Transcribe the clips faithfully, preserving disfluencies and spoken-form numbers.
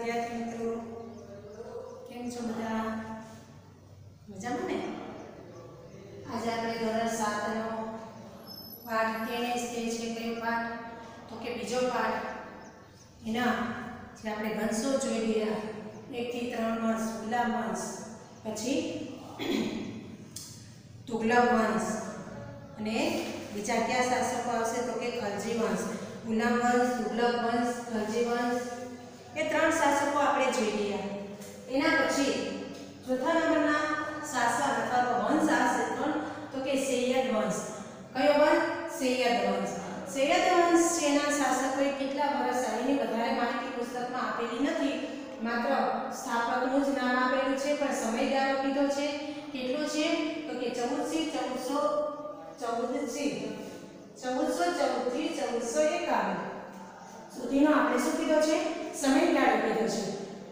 વિદ્યાર્થી મિત્રો, કેમ છો બધા? મજામાં ને? આજે આપણે ધોરણ સાત નો પાઠ ટેનેસ જે છે કયો પાઠ? તો કે બીજો પાઠ. એના જે આપણે વંશો જોઈ રહ્યા, એક થી ત્રણ વંશ, ગુલાબ વંશ, પછી તુગલક વંશ અને બીજા કયા શાસકો આવશે? તો કે ખલજી વંશ. ગુલામ વંશ, તુગલક વંશ, ખલજી વંશ, એ ત્રણ શાસકો આપણે જોઈ રહ્યા. એના પછી ચોથા નંબરના શાસક અથવા તો વંશ આવશે પણ તો કે સૈયદ વંશ. કયો વંશ? સૈયદ વંશ. સૈયદ વંશ જેના શાસકોએ કેટલા વર્ષ આવીને વધારે માહિતી પુસ્તકમાં આપેલી નથી, માત્ર સ્થાપકનું જ નામ આપેલું છે, પણ સમયગાળો કીધો છે. કેટલો છે? તો કે ચૌદસી ચૌદસો ચૌદસી ચૌદસો ચૌદ થી ચૌદસો એકાવન સુધીનો આપણે શું કીધો છે? સમયગાળો કીધો છે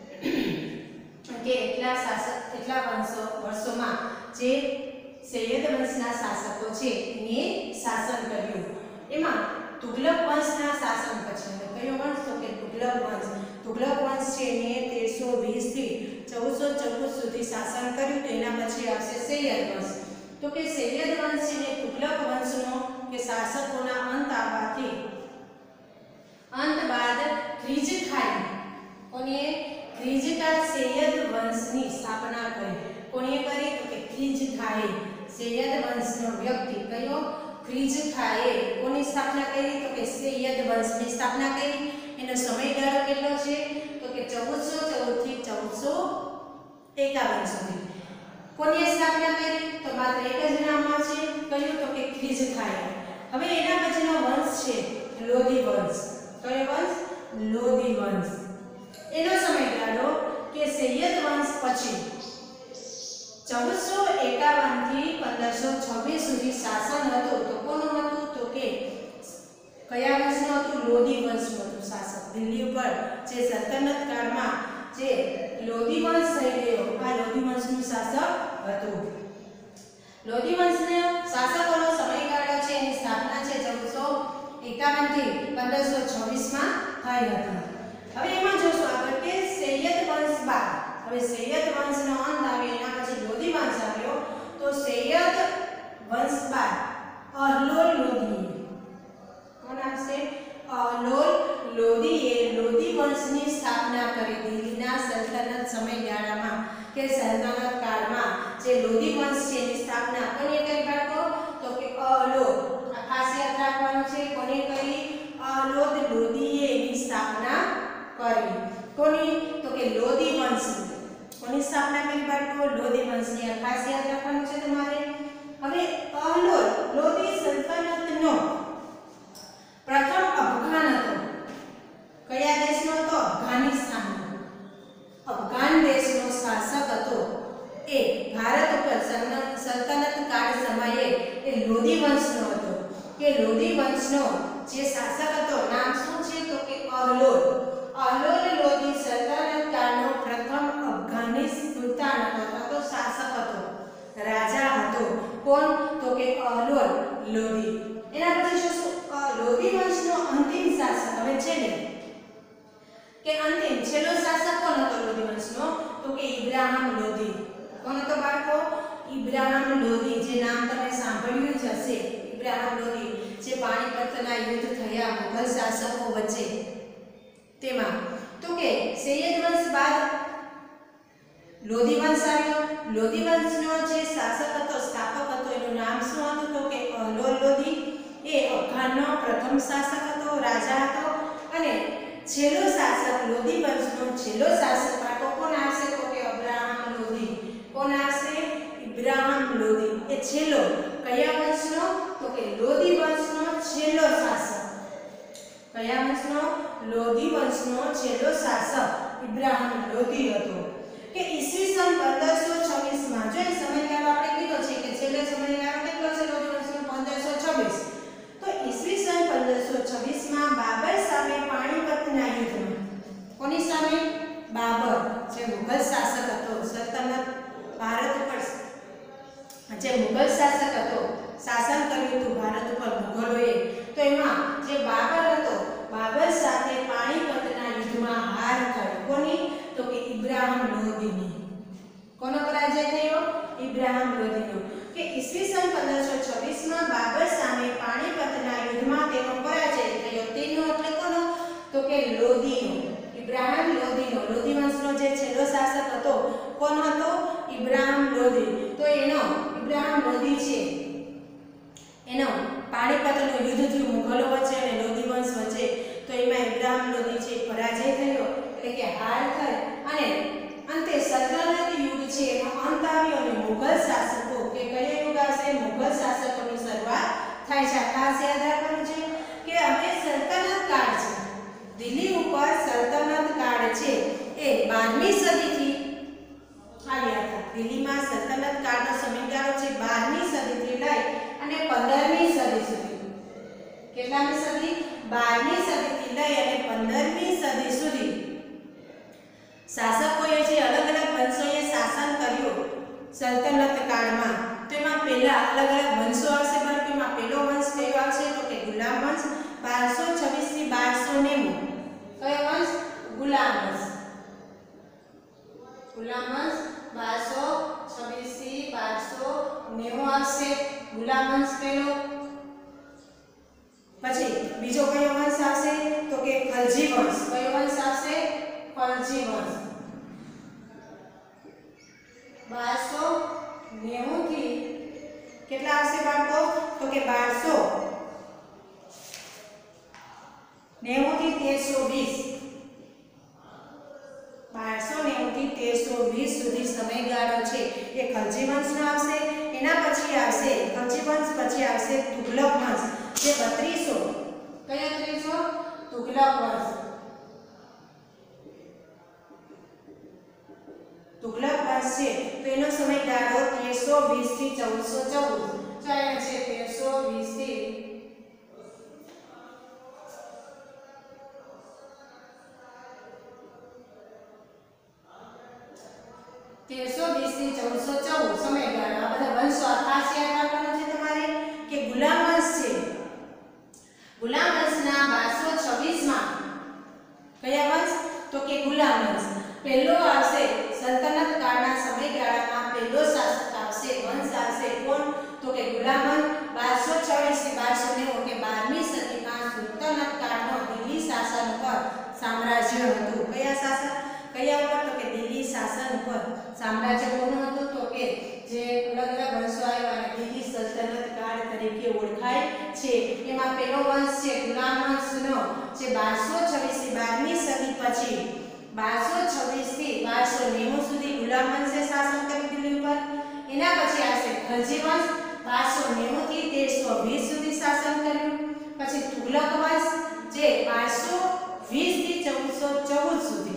કે એટલા શાસક એટલા વંશો વર્ષોમાં જે સૈયદ વંશના શાસકો છે એને શાસન કર્યું. એમાં તુગલક વંશના શાસન પછી કયો વંશ? તો કે તુગલક વંશ. તુગલક વંશ છે એને તેરસો વીસ થી ચૌદસો ચૌદ સુધી શાસન કર્યું. તો એના પછી આવશે સૈયદ વંશ. તો કે સૈયદ વંશ છે તુગલક વંશનો કે શાસકોના અંત આવવાથી અંત બાદ ખ્રિજ ખાઈ કોને ખ્રિજ કા સૈયદ વંશની સ્થાપના કરી. કોને કરી? તો કે ખ્રિજ ખાઈ સૈયદ વંશનો વ્યક્તિ કયો? ખ્રિજ ખાએ કોની સ્થાપના કરી? તો કે સૈયદ વંશની સ્થાપના કરી. એનો સમયગાળો કેટલો છે? તો કે ચૌદસો ચૌદ થી ચૌદસો એકાવન સુધી. કોની સ્થાપના કરી? તો માત્ર એક જ નામ આવશે. કયું? તો કે ખ્રિજ ખાએ. હવે એના પછીનો વંશ છે લોધી વંશ. કયો વંશ? લોધી વંશ. એનો સમયગાળો કે સૈયદ વંશ પછી ચૌદસો એકાવન થી પંદરસો છવ્વીસ સુધી શાસન હતું. તો કોનું હતું? તો કે કયા વંશનું હતું? લોધી વંશનું હતું શાસક. દિલ્હી ઉપર જે સલ્તનત કાળમાં જે લોધી વંશ થઈ ગયો, આ લોધી વંશનું શાસક હતું. લોધી વંશના શાસકોનો સમયગાળો છે એની સ્થાપના છે ચૌદસો એકાવન થી પંદરસો છવ્વીસ માં થઈ હતી. હવે એમાં જોશું આગળ કે સૈયદ વંશ બાદ હવે સૈયદ વંશનો અંત આવે એના પછી લોધી વંશ આવ્યો. તો સૈયદ વંશ બાદ અહલોલ લોધી કોણ આવશે? અહલોલ લોધીએ લોધી વંશની સ્થાપના કરી. દિલ્હીના સલ્તનત સમયગાળામાં કે સલ્તનત કાળમાં જે લોધી વંશ છે એની સ્થાપના કોને કરી બાળકો? તો કે અહલોલ. આ ખાસ યાદ રાખવાનું છે. કોને કરી? અહલોલ લોધીએ એની સ્થાપના કરી. કોની? તો કે લોધી વંશની. કોની સ્થાપના કરી બાળકો? લોધી વંશની. આ ખાસ યાદ રાખવાનું છે તમારે. હવે અહલોલ લોધી સલ્તનતનો પ્રથમ અફઘાન હતો. કયા દેશનો હતો? અફઘાનિસ્તાનનો. અફઘાન દેશનો શાસક હતો એ ભારત ઉપર સલ્તનત કાળ સમયે એ લોધી વંશનો હતો. કે લોધી વંશનો જે શાસક હતો નામ શું છે? તો કે અહલોલ. અહલોલ લોધી સલ્તનત કાળનો પ્રથમ અફઘાની સુલતાન હતો અથવા તો શાસક હતો, રાજા હતો. કોણ? તો કે અહલોલ લોધી. એના પછી શું? લોધી વંશનો અંતિમ શાસક હવે છે ને કે અંતિમ છેલ્લો શાસક કોણ હતો લોધી વંશનો? તો કે ઇબ્રાહિમ લોધી. કોણ હતો બાળકો? ઇબ્રાહિમ લોધી. જે નામ તમે સાંભળ્યું જ હશે, ઇબ્રાહિમ લોધી. જે પાણીપતના યુદ્ધ થયા મુઘલ શાસકો વચ્ચે તેમાં. તો કે સૈયદ વંશ બાદ લોધી વંશ આવ્યો. લોધી વંશનો જે શાસક હતો, સ્થાપક હતો, એનું નામ શું હતું? તો કે અહલોલ લોધી. એ અફઘાનનો પ્રથમ શાસક હતો, રાજા હતો. અને છેલ્લો શાસક લોધી વંશનો છેલ્લો શાસક બાળકો કોણ આવશે? તો કે ઇબ્રાહિમ લોધી. કોણ આવશે? ઇબ્રાહિમ લોધી. એ છેલ્લો કયા વંશનો? તો કે લોધી વંશનો છેલ્લો શાસક. કયા વંશનો? લોધી વંશનો છેલ્લો શાસક ઇબ્રાહિમ લોધી હતો. કે ઈસવીસન પંદરસો છવ્વીસ માં જો સમયગાળો આપણે કીધો છે કે છેલ્લો સમયગાળો કેટલો છે લોધી વંશનો? પંદરસો છવ્વીસ. તો ઈસવીસન પંદરસો છવ્વીસ માં બાબર સામે પાણીપતના યુદ્ધમાં કોની સામે? બાબર જે મુઘલ શાસક હતો, સલ્તનત ભારત ઉપર જે મુઘલ શાસક હતો, શાસન કર્યું હતું ભારત ઉપર મુઘલોએ. તો એમાં જે બાબર હતો, બાબર સાથે પાણીપતના યુદ્ધમાં હાર થઈ. કોની? ઈસવીસન પંદરસો છવ્વીસ માં બાબર સામે પાણીપતના યુદ્ધમાં તેનો પરાજય થયો. તેનો એટલે કોનો? તો કે લોદીનો, ઇબ્રાહિમ લોદીનો. લોદી વંશનો જે છેલ્લો શાસક હતો, કોણ હતો? ઇબ્રાહિમ લોદી. તો એનો ઇબ્રાહિમ લોદી છે, એનો પાણીપતનું યુદ્ધ થયું મુઘલો વચ્ચે અને લોદી વંશ વચ્ચે. તો એમાં ઇબ્રાહિમ લોદી છે પરાજય થયો, એટલે કે હાર થઈ અને અંતે સલ્તનત યુગ છે એનો અંત આવ્યો અને મુઘલ શાસકો કે કયો યુગ આવશે? મુઘલ શાસકોની શરૂઆત થાય છે. ખાસ યાદ રાખવાનું છે કે હવે સલ્તનત કાળ છે, દિલ્હી ઉપર સલ્તનત કાળ છે એ બારમી સદીથી આવ્યા હતા. દિલ્હીમાં સલ્તનત કાળનો સમયગાળો છે બારમી સદીથી લઈ અને પંદરમી સદી સુધી. કેટલામી સદી? બારમી સદીથી લઈ અને પંદરમી સદી સુધી શાસકોએ જે અલગ અલગ વંશોએ શાસન કર્યું સલ્તનત કાળમાં. તો એમાં પહેલા અલગ અલગ વંશો આવશે. એમાં પહેલો વંશ કયો આવશે? તો કે ગુલામ વંશ. બારસો છવ્વીસ થી બારસો નેવું. કયો વંશ? ગુલામ વંશ. ગુલામ વંશ બારસો છવ્વીસ થી બારસો નેવું આવશે, ગુલામ વંશ પહેલો. પછી બીજો કયો વંશ આવશે? તો કે ખલજી વંશ. કયો વંશ આવશે? ખલજી વંશ. બારસો નેવું થી કેટલા આવશે બાળકો? તો કે બારસો નેવું થી તેરસો વીસ. બારસો નેવું થી તેરસો વીસ સુધી સમયગાળો છે એ ખલજી વંશનો આવશે. એના પછી આવશે ખલજી વંશ પછી આવશે તુગલક વંશ, જે બત્રીસો કયા ત્રીસો? તુગલક વંશ. તુગલક વંશ છે તો એનો સમયગાળો તેરસો વીસ થી ચૌદસો ચૌદ. ચાલે છે તેરસો વીસ થી તેરસો વીસ થી ચૌદસો ચૌદ સમયગાળો. આ બધા વંશો ખાસ યાદ રાખવાનું છે તમારે કે ગુલામ વંશ છે. ગુલામ વંશના બારસો છવ્વીસ માં કયા વંશ? તો કે ગુલામ વંશ. પહેલો આવશે સલ્તનત કાળના સમયગાળામાં પહેલો શાસક આવશે, વંશ આવશે કોણ? તો કે ગુલામ વંશ. બારસો છવ્વીસ થી બારસો નેવું કે બારમી સદીમાં સલ્તનત કાળનો દિલ્હી શાસન પર સામ્રાજ્ય હતું. કયા શાસન? કયા ઉપર? તો કે દિલ્હી શાસન ઉપર સામ્રાજ્ય કોનું હતું? તો કે જે અલગ અલગ વંશો આવ્યા અને દિલ્હી સલ્તનત કાળ તરીકે ઓળખાય છે. એમાં પહેલો વંશ છે ગુલામ વંશનો, જે બારસો છવ્વીસ થી બારમી સદી પછી બારસો છવ્વીસ થી બારસો નેવું સુધી ગુલામ વંશે શાસન કર્યું દિલ્હી ઉપર. એના પછી આવશે ખલજી વંશ, બારસો નેવું થી તેરસો વીસ સુધી શાસન કર્યું. પછી તુગલક વંશ, જે બારસો વીસ થી ચૌદસો ચૌદ સુધી.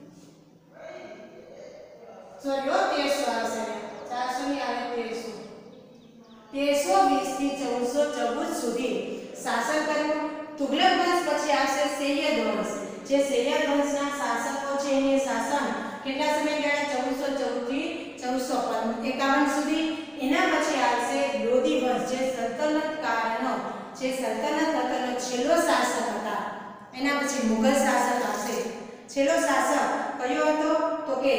સોરી તેરસો આવશે, ચારસો ની આવે તેરસો. તેરસો વીસ થી ચૌદસો ચૌદ સુધી શાસન કર્યું. તુગલક વંશ પછી આવશે સૈયદ વંશ, જે સૈયદ વંશના શાસકો છે એની શાસન કેટલા સમયગાળા? ચૌદસો ચૌદ થી ચૌદસો એકાવન સુધી. એના પછી આવશે લોદી વંશ, જે સલ્તનત કાળનો જે સલ્તનત હતો છેલ્લો શાસક હતા. એના પછી મુઘલ શાસક આવશે. છેલ્લો શાસક કયો હતો? તો કે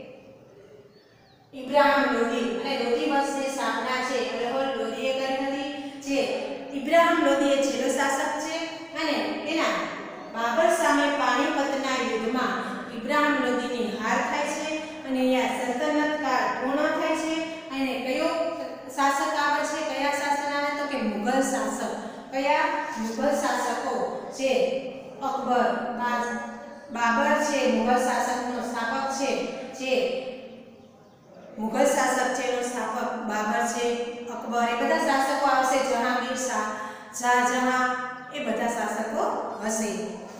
ઇબ્રાહિમ લોદી. અને લોદી વંશની સ્થાપના છે અલહોલ લોદીએ કરી હતી. જે ઇબ્રાહિમ લોદી એ છેલ્લો શાસક છે અને એના બાબર સામે પાણીપતના યુદ્ધમાં ઇબ્રાહિમ લોદીની હાર થાય છે અને અહીંયા સલ્તનત કાળ પૂર્ણ થાય છે. અને કયો શાસક આવે છે? કયા શાસન આવે? તો કે મુઘલ શાસક. કયા? મુઘલ શાસકો, જે અકબર, બાબર છે મુઘલ શાસકનો સ્થાપક છે. જે મુઘલ શાસક છે એનો સ્થાપક બાબર છે, અકબર, એ બધા શાસકો આવશે. જહાંગીર શાહ, શાહજહાં, એ બધા શાસકો હશે.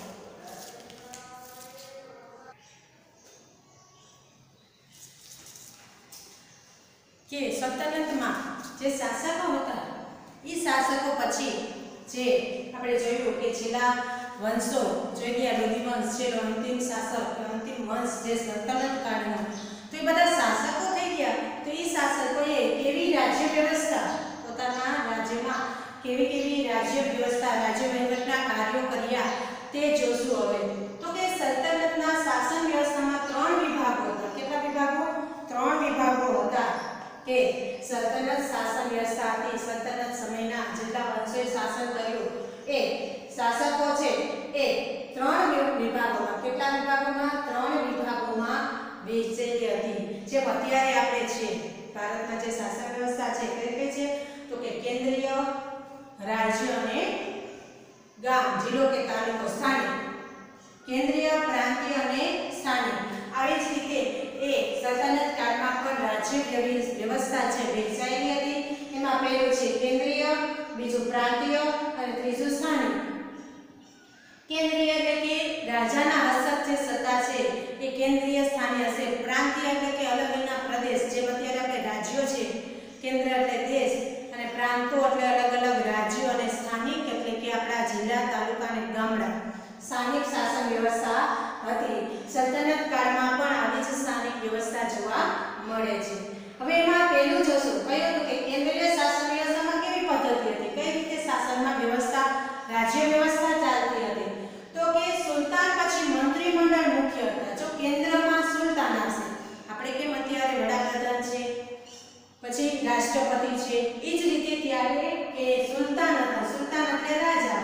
કે સલ્તનતમાં જે શાસકો હતા એ શાસકો પછી જે આપણે જોયું કે છેલ્લા વંશો જોઈ ગયા, લોદી વંશ છે અંતિમ શાસક, અંતિમ વંશ જે સલ્તનત કાળનો. તો એ બધા શાસકો થઈ ગયા. તો એ શાસકોએ કેવી રાજ્ય વ્યવસ્થા પોતાના રાજ્યમાં કેવી કેવી રાજ્ય વ્યવસ્થા રાજ્ય વહીવટના કાર્યો કર્યા તે જોશું હવે. તો કે સલ્તનતના શાસન વ્યવસ્થામાં ત્રણ વિભાગો હતા. કેટલા વિભાગો? ત્રણ વિભાગો હતા. કે સલ્તનત શાસન વ્યવસ્થા હતી. સલ્તનત સમયના જેટલા વંશોએ શાસન કર્યું એ શાસકો છે એ ત્રણ વિભાગોમાં, કેટલા વિભાગોમાં? ત્રણ વિભાગોમાં વહેંચેલી હતી. જેમ અત્યારે આપણે છે ભારતમાં જે શાસન વ્યવસ્થા છે કઈ કઈ છે? તો કે કેન્દ્રીય, રાજ્ય અને ગામ, જિલ્લો કે તાલુકો, સ્થાનિક. કેન્દ્રીય, પ્રાંતીય અને સ્થાનિક. આવી જ રીતે એ સલ્તનત કાળમાં પણ રાજ્ય વ્યવસ્થા છે વહેંચાયેલી હતી. એમાં પહેલું છે કેન્દ્રીય, બીજું પ્રાંતીય અને ત્રીજું સ્થાનિક. કેન્દ્રીય એટલે કે રાજાના હસ્તક જે સત્તા છે એ કેન્દ્રીય સ્થાને હશે. પ્રાંતીય એટલે કે અલગ અલગ પ્રદેશ, જેમ અત્યારે આપણે રાજ્યો છે, કેન્દ્ર એટલે દેશ અને પ્રાંતો એટલે અલગ અલગ રાજ્યો, અને સ્થાનિક એટલે કે આપણા જિલ્લા, તાલુકા અને ગામડા. સ્થાનિક શાસન વ્યવસ્થા હતી. સલ્તનત કાળમાં પણ આવી જ સ્થાનિક વ્યવસ્થા જોવા મળે છે. હવે એમાં પહેલું જોશું કયું તો કે કેન્દ્રીય શાસન વ્યવસ્થામાં કેવી પદ્ધતિ હતી, કઈ રીતે શાસનમાં વ્યવસ્થા, રાજ્ય વ્યવસ્થા ચાલતી હતી? તો કે સુલતાન પછી મંત્રીમંડળ મુખ્ય હતા. જો કેન્દ્રમાં સુલતાન હશે, આપણે કેમ અત્યારે વડાપ્રધાન છે, પછી રાષ્ટ્રપતિ છે, એ જ રીતે ત્યારે કે સુલતાન હતા. સુલતાન એટલે રાજા.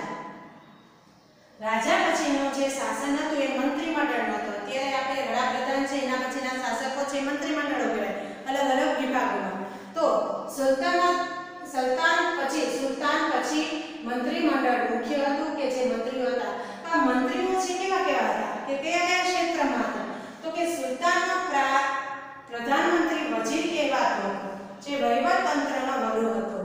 રાજા પછીનો જે શાસન હતું એ મંત્રીમંડળ હતું. અત્યારે આપણે વડાપ્રધાન છે, એના પછીના શાસકો છે મંત્રીમંડળો કહેવાય, અલગ અલગ વિભાગોમાં. તો સુલતાન સુલતાન પછી સુલતાન પછી મંત્રીમંડળ મુખ્ય હતું કે જે મંત્રીઓ હતા. આ મંત્રીઓ છે કેવા કેવા હતા, કે કયા કયા ક્ષેત્રમાં હતા? તો કે સુલતાનનો પ્રધાનમંત્રી વજીર કહેવાતો હતો, જે વહીવટ તંત્રનો વડો હતો.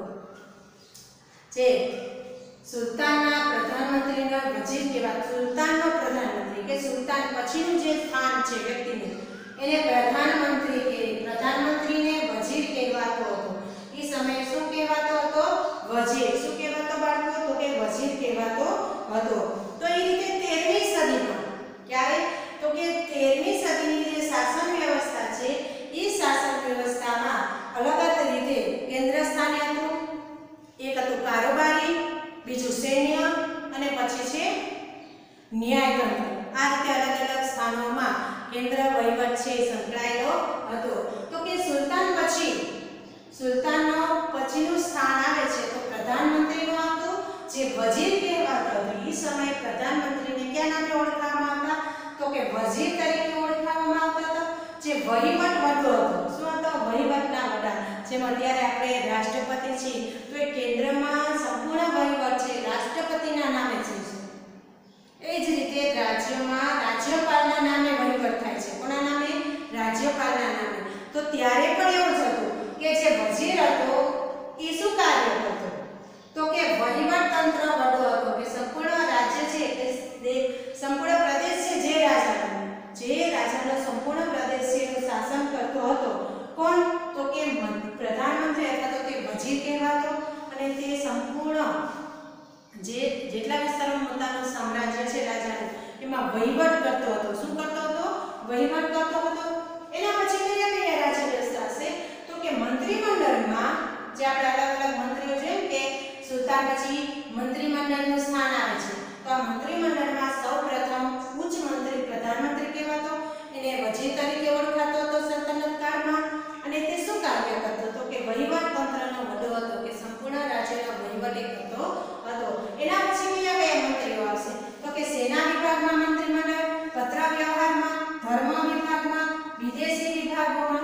જે સુલતાનના પ્રધાનમંત્રીનો વજીર કહેવાતો. સુલતાનનો પ્રધાનમંત્રી કે સુલતાન પછીનું જે સ્થાન છે વ્યક્તિનું, એને પ્રધાનમંત્રી કે પ્રધાનમંત્રીને વજીર કહેવાતો હતો. એ સમયે શું કહેવાતો હતો? વજીર. શું કહેવાતો બાળકો? તો કે વજીર કહેવાતો હતો. તો એ રીતે તેરમી સદીમાં, ક્યારે? તો કે તેરમી સદીની જે શાસન વ્યવસ્થા છે એ શાસન વ્યવસ્થામાં અલગ અલગ રીતે કેન્દ્ર સ્થાને હતું. એક હતું કારોબારી, બીજું સૈન્ય અને પછી છે ન્યાયતંત્ર. આ રીતે અલગ અલગ સ્થાનોમાં કેન્દ્ર વહીવટ છે સંકળાયેલો હતો. તો કે સુલતાન પછી સુલતાનનો પછીનું સ્થાન આવે છે તો પ્રધાનમંત્રીનું હતું, જે વજીર કહેવાતો હતો. એ સમયે પ્રધાનમંત્રીને કયા નામે ઓળખવામાં આવતા? તો કે વજીર તરીકે ઓળખવામાં આવતા હતા. જે વહીવટ વડો હતો. શું હતો? વહીવટના વડા. જેમ અત્યારે આપણે રાષ્ટ્રપતિ છીએ તો એ કેન્દ્રમાં સંપૂર્ણ વહીવટ છે રાષ્ટ્રપતિના નામે છે. એ જ રીતે રાજ્યમાં રાજ્યપાલના નામે વહીવટ થાય છે. કોના નામે? રાજ્યપાલના નામે. તો ત્યારે પણ એવું જ હતું કે જે વજીર હતો એ શું કાર્ય કરતો? તો કે વહીવટ તંત્ર વડો હતો, કે સંપૂર્ણ રાજ્ય છે કે સંપૂર્ણ પ્રદેશ છે જે રાજાનો જે રાજાનો સંપૂર્ણ પ્રદેશ છે એનું શાસન કરતો હતો. કોણ? તો કે પ્રધાનમંત્રી અથવા તો તે વજીર કહેવાતો. અને તે સંપૂર્ણ જે જેટલા વિસ્તારોમાં પોતાનું સામ્રાજ્ય છે રાજાનું, એમાં વહીવટ કરતો હતો. શું કરતો હતો? વહીવટ કરતો હતો. એના પછી કયા કયા રાજ્ય વ્યવસ્થા હશે? તો કે મંત્રીમંડળમાં જે આપણે અલગ અલગ મંત્રીઓ, જેમ કે સુલતાન પછી મંત્રીમંડળનું સ્થાન આવે છે. તો આ મંત્રીમંડળમાં સૌપ્રથમ ઉચ્ચ મંત્રી પ્રધાનમંત્રી કહેવાતો. એને વજીર તરીકે ઓળખાતો હતો સલ્તનત કાળમાં. અને તે શું કાર્ય કરતો? તો કે વહીવટ તંત્રનો વડો હતો, કે સંપૂર્ણ રાજ્યનો વહીવટ કરતો હતો. એના પછી કયા કયા મંત્રીઓ આવશે? તો કે સેના વિભાગમાં મંત્રીમંડળ, પત્ર વ્યવહારમાં, ધર્મ વિભાગમાં, વિદેશી વિભાગોમાં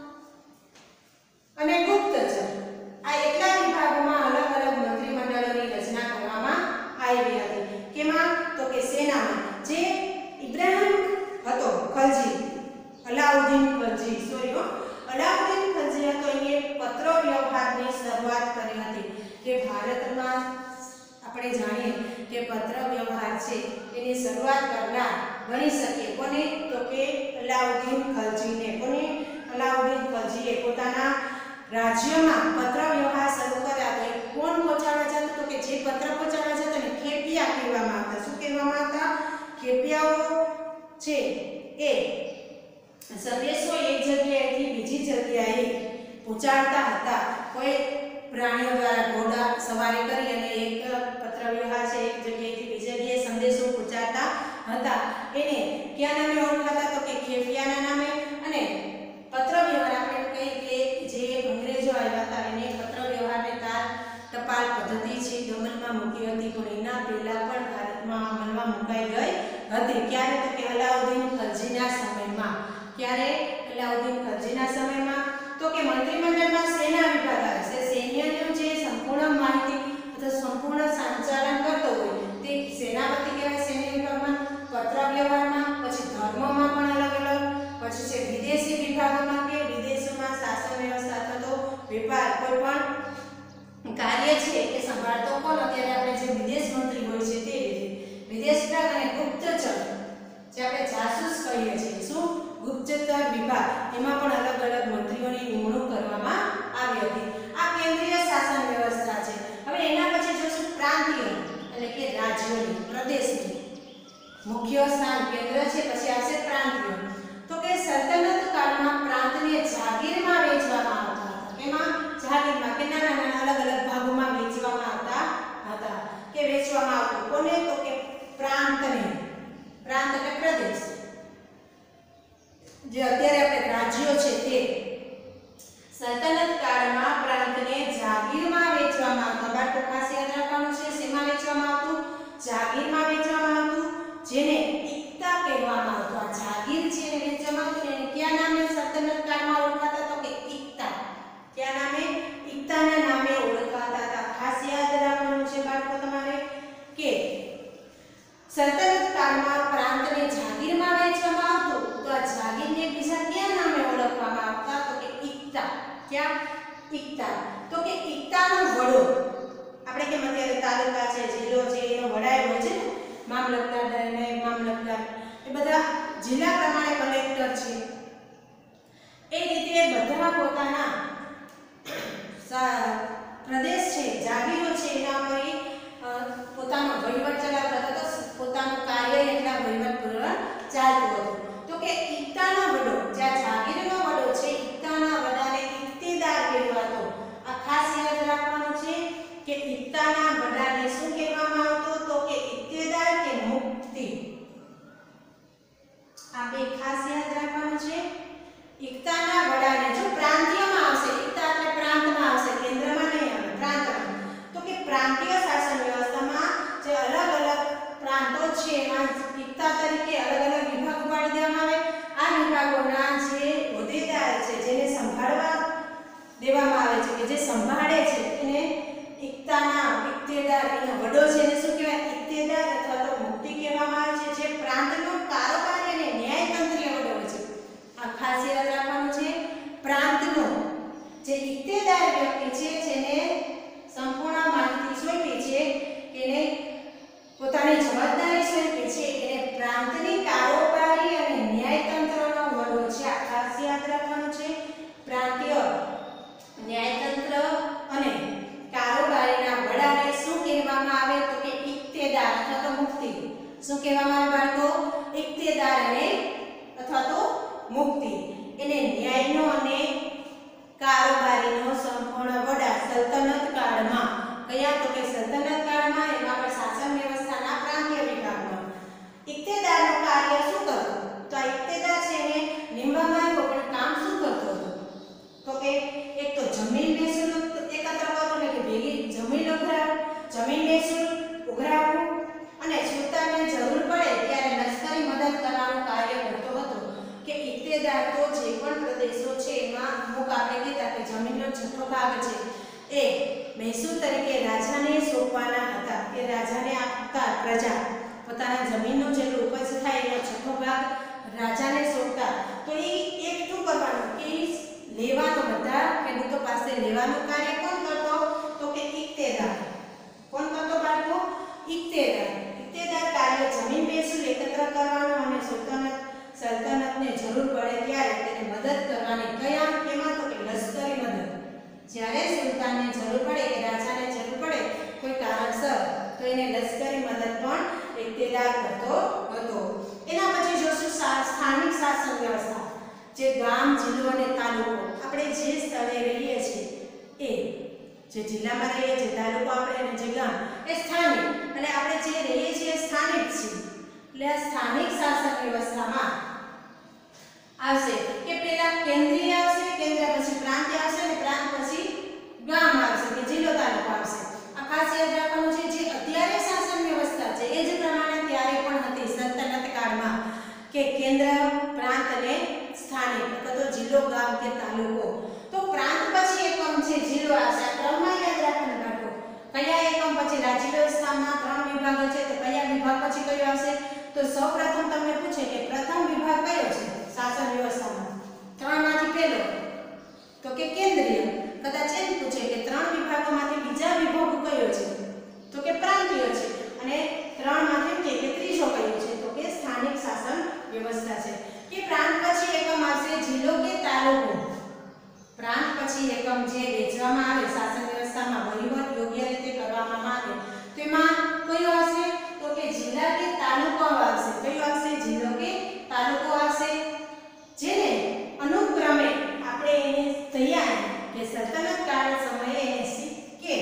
અને ગુપ્તચર. આ એટલા વિભાગોમાં અલગ અલગ મંત્રીમંડળોની રચના કરવામાં આવી હતી. કેમાં? તો કે સેનામાં જે ઇબ્રાહિમ હતો ખલજી, અલાઉદ્દીન ખલજી, સોરી હો અલાઉદ્દીન ખલજી હતો. એને પત્ર વ્યવહારની શરૂઆત કરી હતી. કે ભારતમાં આપણે જાણીએ કે પત્ર વ્યવહાર છે એની શરૂઆત કરનાર ગણી શકીએ કોને? તો કે અલાઉદ્દીન ખલજીને. કોને? અલાઉદ્દીન ખલજીએ પોતાના રાજ્યમાં પત્ર વ્યવહાર શરૂ કર્યા. તો કોણ પહોંચાડવા જતો? તો કે જે પત્ર પહોંચાડવા જતો ને ખેપિયા કહેવામાં આવતા. શું કહેવામાં આવતા? ખેપિયાઓ છે એ સંદેશો એક જગ્યાએથી બીજી જગ્યાએ પહોંચાડતા હતા. કોઈ પ્રાણીઓ દ્વારા ઘોડા સવારી કરી અને એક પત્ર વ્યવહાર છે એક જગ્યાએથી બીજી જગ્યાએ સંદેશો પહોંચાડતા હતા. એને કયા નામે ઓળખાતા? તો કે ખેપિયાના નામે. અને પત્ર વ્યવહાર આપણે કહીએ કે જે પદ્ધતિ છે અમલમાં મૂકી હતી, પણ એના પહેલા પણ ભારતમાં અમલમાં મુકાઈ ગઈ હતી. ક્યારે? તો કે અલાઉદ્દીન ખલજીના સમયમાં. ક્યારે? અલાઉદ્દીન ખલજીના સમયમાં. તો કે મંત્રીમંડળમાં સેના વિભાગ આવે છે. સૈન્યનું જે સંપૂર્ણ માહિતી અથવા સંપૂર્ણ સંચાલન કરતો હોય તે સેનાપતિ કહેવાય. સૈન્ય વિભાગમાં, પત્ર વ્યવહારમાં, પછી ધર્મમાં પણ અલગ અલગ, પછી છે વિદેશી વિભાગોમાં કે વિદેશોમાં શાસન વ્યવસ્થા અથવા તો વેપાર કોઈ પણ કાર્ય છે એ સંભાળતો કોણ? અત્યારે આપણે જે વિદેશ મંત્રી હોય છે તે રીતે વિદેશ વિભાગ અને ગુપ્તચર જે આપણે જાસૂસ કહીએ છીએ, શું? ગુપ્તચર વિભાગ, એમાં પણ અલગ અલગ મંત્રીઓની નિમણૂક કરવામાં આવી હતી. આ કેન્દ્રીય શાસન વ્યવસ્થા છે. હવે એના પછી જોશું પ્રાંતીય એટલે કે રાજ્યોની, પ્રદેશની. મુખ્ય સ્થાન કેન્દ્ર છે, પછી આવશે પ્રાંતીય. તો કે સલ્તનત કાળમાં પ્રાંતને જાગીરમાં વહેંચવામાં આવતા હતા. એમાં જાગીરમાં કે નાના નાના અલગ અલગ ભાગોમાં વહેંચવામાં આવતા હતા કે વહેંચવામાં આવતું. કોને? તો કે પ્રાંતને. પ્રાંત એટલે પ્રદેશ. જે અત્યારે આપણે રાજ્યો છે તે સલ્તનત કાળમાં પ્રાંતને જાગીરમાં વહેંચવામાં આવતા. બાળકો ખાસ યાદ રાખવાનું છે, શેમાં વહેંચવામાં આવતું? જાગીરમાં વહેંચવામાં આવતું, જેને ઇક્તા કહેવામાં આવતું. આ જાગીર છે એને વહેંચવામાં આવતું, એને કયા નામે સલ્તનત કાળમાં ઓળખાતા? તો કે ઇક્તા. કયા નામે? ઇક્તાના નામે ઓળખાતા હતા. ખાસ યાદ રાખવાનું છે બાળકો તમારે કે સલ્તનત કાળમાં પ્રાંતને જાગીરમાં વહેંચવામાં આવતું, તો આ જાગીરને બીજા કયા નામે ઓળખવામાં આવતા? તો કે ઇક્તા. ક્યાં? ઇક્તા. તો કે ઇક્તાનો વડો, આપણે કેમ અત્યારે તાલુકા છે, જિલ્લો છે, એનો વડાય હોય છે ને, મામલતદાર, નાયબ મામલતદાર, એ બધા જિલ્લા પ્રમાણે કલેક્ટર છે. એ રીતે બધા પોતાના પ્રદેશ છે, જાગીરો છે, એના પર પોતાનો વહીવટ ચલાવતા હતા. તો પોતાનું કાર્ય એટલા વહીવટપૂર્વક ચાલતું હતું. તો કે ઇક્તાનો વડો, જ્યાં જાગીરનો વડો છે, ઇક્તાના વડાને ઇક્તેદાર કહેવાતો. આ ખાસ યાદ રાખવાનું છે કે ઇક્તાના વડાને શું કહેવામાં આવતું? તો કે ઇક્તેદાર કે મુક્તિ. આ બે ખાસ યાદ રાખવાનું છે. ઇક્તાના વડાને, જો પ્રાંતીયમાં આવશે, ઇક્તા એટલે પ્રાંતમાં આવશે, કેન્દ્રમાં નહીં આવે, પ્રાંતમાં. તો કે પ્રાંતીય શાસન વ્યવસ્થામાં જે અલગ અલગ પ્રાંતો છે એમાં ઇક્તા તરીકે અલગ અલગ વિભાગો પાડી દેવામાં આવે. આ વિભાગોના જે હોદ્દેદાર છે, જેને સંભાળવા દેવામાં આવે છે, કે જે સંભાળે છે, એને ઇક્તાના ઇક્તેદાર, એનો વડો છે એને શું કહેવાય? ઇક્તેદાર અથવા તો મુક્તિ કહેવામાં આવે છે. જે પ્રાંતનો કારોબારી અને ન્યાયતંત્રીય વડો હોય છે. આ ખાસ યાદ રાખવાનું છે. પ્રાંતનો જે ઇક્તેદાર વ્યક્તિ છે, જેને સંપૂર્ણ માહિતી સોંપી છે, એને પોતાની જવાબદારી સોંપી છે, એને પ્રાંતની કારોબારી અને ન્યાયતંત્રનો વડો છે. આ ખાસ યાદ રાખવાનું છે. પ્રાંતીય ન્યાયતંત્ર અને કારોબારીના વડાને શું કહેવામાં આવે? તો કે ઇક્તેદાર અથવા તો મુક્તિ. શું કહેવામાં આવે બાળકો? ઇક્તેદાર અને અથવા તો મુક્તિ. એને ન્યાયનો અને કારોબારીનો સંપૂર્ણ વડા સલ્તનત કાળમાં. કયા? તો કે સલ્તનત કાળમાં, એમાં પણ શાસન વ્યવસ્થાના પ્રાંતીય વિભાગમાં. ઇક્તેદારનું કાર્ય શું કરતો? તો આ ઇક્તેદાર છે એને નિમવામાં આવ્યો, પણ કામ શું કરતો હતો? તો કે એક તો જમીન મહેસૂલ એકત્ર કરવો, એટલે કે ભેગી જમીન ઉઘરાવ, જમીન મહેસૂલ ઉઘરાવવું, અને સુલતાનને જરૂર પડે ત્યારે લશ્કરી મદદ કરવાનું કાર્ય કરતો હતો. કે ઇક્તેદાર તો જે પણ પ્રદેશો છે એમાં અમુક આપણે કહેતા કે જમીનનો છઠ્ઠો ભાગ છે એ મહેસૂલ તરીકે રાજાને સોંપવાના હતા. કે રાજાને આપતા પ્રજા પોતાના જમીનનો જેટલો ઉપજ થાય એનો છઠ્ઠો ભાગ રાજાને સોંપતા. તો એ એક શું કરવાનું? કે લેવાનું, બધા ખેડૂતો પાસે લેવાનું કાર્ય કોણ કરતો? તો કે ઇક્તેદાર. કોણ કરતો બાળકો? ઇક્તેદાર. ઇક્તેદાર કાર્ય જમીન મહેસૂલ એકત્ર કરવાનો અને સુલતાનત સલ્તનતને જરૂર પડે ત્યારે તેને મદદ કરવાની. કયા? કેમાં? તો કે લશ્કરી મદદ. જ્યારે સુલતાનને જરૂર પડે કે રાજાને જરૂર પડે કોઈ કારણસર, તો એને લશ્કરી મદદ પણ ઇક્તેદાર કરતો હતો. એના પછી જોશું સ્થાનિક શાસન વ્યવસ્થા. જે ગામ, જિલ્લો અને તાલુકો, આપણે જે સ્થળે રહીએ છીએ એ, જે જિલ્લામાં રહીએ છીએ, તાલુકો આપણે અને જે ગામ એ સ્થાનિક, અને આપણે જે રહીએ છીએ સ્થાનિક છીએ. એટલે આ સ્થાનિક શાસન વ્યવસ્થામાં આવશે કે પેલા કેન્દ્રીય આવશે, કેન્દ્ર પછી પ્રાંત આવશે, અને પ્રાંત પછી ગામ આવશે કે જિલ્લો તાલુકો આવશે. આ એકમ પછી રાજ્ય વ્યવસ્થામાં ત્રણ વિભાગો છે તો કયા વિભાગ પછી કયો આવશે? તો સૌપ્રથમ તમને પૂછે કે પ્રથમ વિભાગ કયો છે શાસન વ્યવસ્થામાં? ત્રણમાંથી પહેલો તો કે કેન્દ્રીય. કદાચ એમ પૂછે કે ત્રણ વિભાગોમાંથી બીજા વિભાગ કયો છે? તો કે પ્રાંતીય છે. અને ત્રણમાંથી કે કે ત્રીજો કયો છે? તો કે સ્થાનિક શાસન વ્યવસ્થા છે. કે પ્રાંત પછી એકમ આવશે જિલ્લો કે તાલુકો. પ્રાંત પછી એકમ જે વેચવામાં આવે શાસન વ્યવસ્થામાં વહીવટ યોગ્ય રીતે કરવામાં આવે તેમાં કયો આવશે? તો કે જિલ્લા કે તાલુકો આવશે. કયો આવશે? જિલ્લો કે તાલુકો આવશે. જેને અનુક્રમે આપણે એને તૈયાર કે સલ્તનત કાળ સમયે એને સિક્ક કે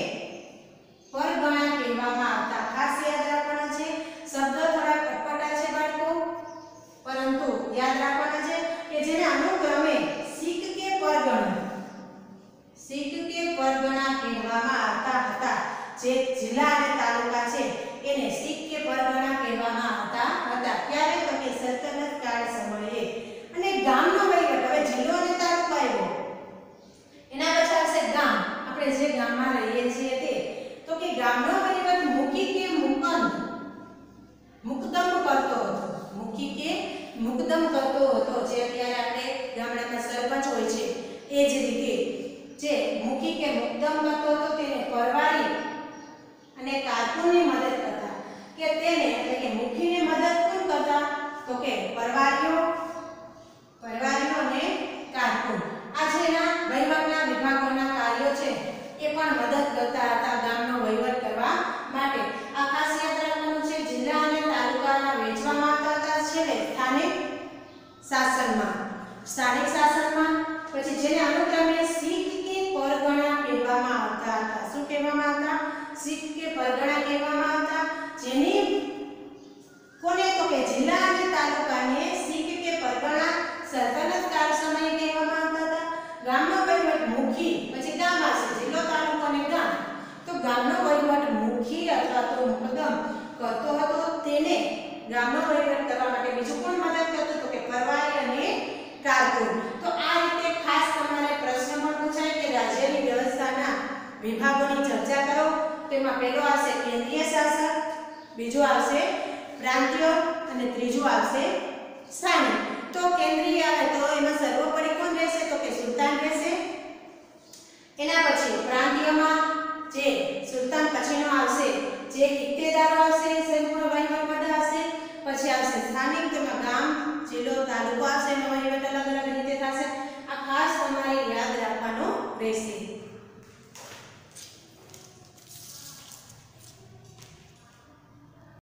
પરગણા કહેવામાં આવતા. ખાસ યાદ રાખવાના છે, શબ્દ થોડા કટપટા છે બાળકો, પરંતુ યાદ રાખવાના છે કે જેને અનુક્રમે સિક્ક કે પરગણા સિક્ક કે પરગણા કહેવામાં આવતા હતા. જે જિલ્લા અને તાલુકા છે એને સિક્ક કે પરગણા કહેવામાં આવતા હતા. ક્યારે? તો કે સલ્તનત કાળ સમયે. અને ગામનો વહીવટ, હવે જિલ્લો અને તાલુકો આવ્યો, એના પછી આવશે ગામ. આપણે જે ગામમાં રહીએ છીએ તે, તો કે ગામનો વહીવટ મુખી કે મુકંદ મુકદમ કરતો હતો. મુખી કે મુકદમ કરતો હતો. જે અત્યારે આપણે ગામડામાં સરપંચ હોય છે એ જ રીતે જે મુખી કે મુકદમ કરતો હતો તેને પરવારી અને કારકુનની મદદ કરતા. કે તેને એટલે કે મુખીને મદદ કોણ કરતા? તો કે પરવારીઓ પરવારીઓ અને કારકુન. આ જેના વહીવટના વિભાગોના કાર્યો છે એ પણ મદદ કરતા હતા ગામનો વહીવટ કરવા માટે. આ ખાસ યાદ રાખવાનું છે. જિલ્લા અને તાલુકાના વહેંચવામાં આવતા હતા છે સ્થાનિક શાસનમાં સ્થાનિક શાસનમાં. પછી જેને અનુક્રમે સિક્ક કે પરગણા કહેવામાં આવતા હતા. શું કહેવામાં આવતા? સિક્ક કે પરગણા કહેવામાં આવતા. જેની કોને? તો કે જિલ્લા અને તાલુકાને સિક્ક કે પરગણા સલ્તનત કાળ સમયે કહેવામાં આવતા હતા. ગામનો વહીવટ મુખી, પછી ગામ આવશે, જિલ્લો તાલુકો અને ગામ. તો ગામનો વહીવટ મુખી અથવા તો મુકદમ કરતો હતો. તેને ગામનો વહીવટ કરવા માટે બીજું કોણ મદદ કરતું? તો કે પરવારી અને કારકુન. તો આ રીતે ખાસ તમારે પ્રશ્નમાં પૂછાય કે રાજ્યની વ્યવસ્થાના વિભાગોની ચર્ચા કરો. તેમાં પહેલો આવશે કેન્દ્રીય શાસન, બીજો આવશે પ્રાંતીય અને ત્રીજો આવશે સ્થાનિક. તો કેન્દ્રીય આવે તો એમાં સર્વોપરી કોણ રહેશે? તો કે સુલતાન રહેશે. એના પછી પ્રાંતીયમાં જે સુલતાન પછીનો આવશે જે ઇક્તેદારો આવશે, સંપૂર્ણ વહીવટ માટે આવશે. પછી આવશે સ્થાનિક, તેમાં ગામ, જિલ્લો, તાલુકો આવશે. એનો વહીવટ અલગ અલગ રીતે થશે. આ ખાસ તમારે યાદ રાખવાનું રહેશે.